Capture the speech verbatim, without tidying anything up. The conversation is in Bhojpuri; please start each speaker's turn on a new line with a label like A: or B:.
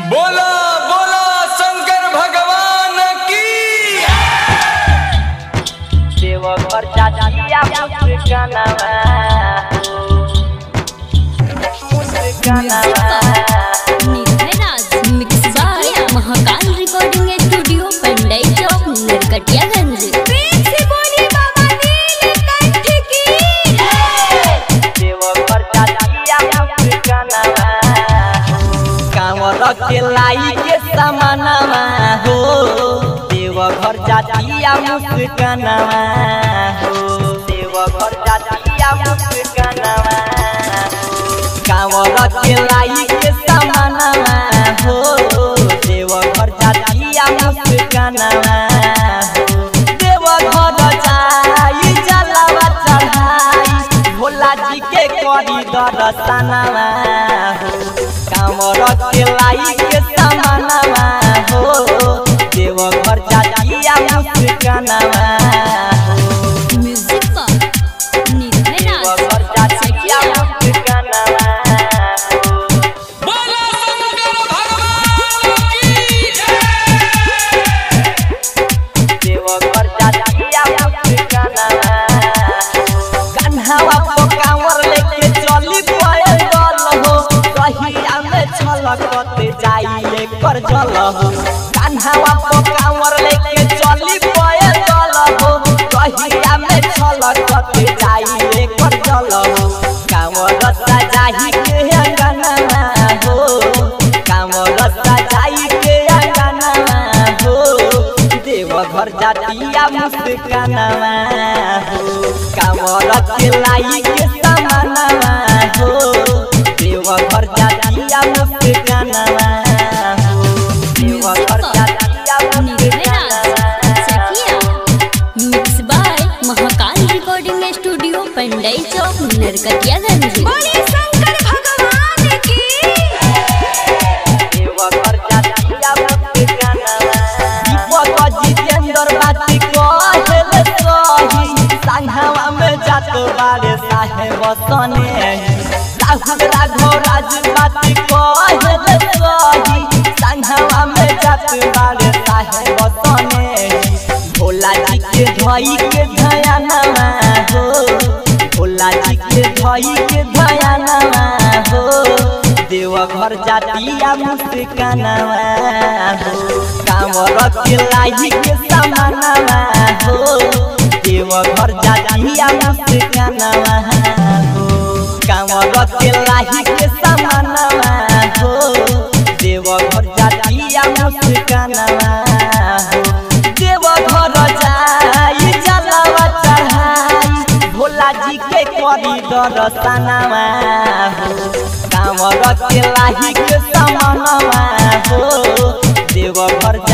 A: बोला बोला शंकर भगवान की।
B: देवघर चाचिया मुस्काना मुस्काना
C: महाकाल रिकॉर्डिंग स्टूडियो पंडई चौक नरकटियागंज।
B: देवघर चाचिया मुस्काना कांवर के लाई के समानामा हो। देवघर चाचिया मुस्काना हो। देवघर चाचिया मुस्काना कांवर के लाई के समानामा हो। देवघर चाचिया मुस्काना देवघर जाई जलावा चढ़ाई भोला जी के करी दर्शनवा हो। कांवर के लाई के समानामा हो। देवघर चाचिया मुस्काना
C: म्यूजिक पर
B: देवघर चाचिया मुस्काना
A: बोला शंकर भगवान की जय।
B: देवघर चाचिया मुस्काना कन्हावा को कांवर लेके चली पैदल हो। कहिया में छलकत जाइए कर जल हो। कन्हावा को कांवर लेके चली पैदल हो। कहिया में छलकत जाइए कर जल हो। कांवर सजाई के अंगना हो। कांवर सजाई के अंगना हो। देवघर जातिया मुस्काना हो। कांवर के लाई के समाना हो। देवघर जातिया मुस्काना हो। देवघर जातिया मुस्काना
C: mix by Mahakal recording studio Pandai Chowk Narkatiaganj.
B: Deoghar जातिया मुस्काना दीपक जितेंद्र बात कहल सही। संघवा में जात बारे साहेब सने राहुल राघव राज बात कहल सही। संघवा में जात बारे साहेब सने भोला जी के धई के धयानवा हो। भोला जी के धई के धयानवा हो। देवघर जातिया मुस्काना हो। कांवर के लाई के समानावा हो। देवघर जातिया मुस्काना हो। कांवर के लाई के समानावा हो। देवघर जातिया मुस्काना हो। देवघर जाई जलावा चढ़ाई भोला जी के करी दर्शनवा हो। कांवर के लाई के समानावा हो। देवघर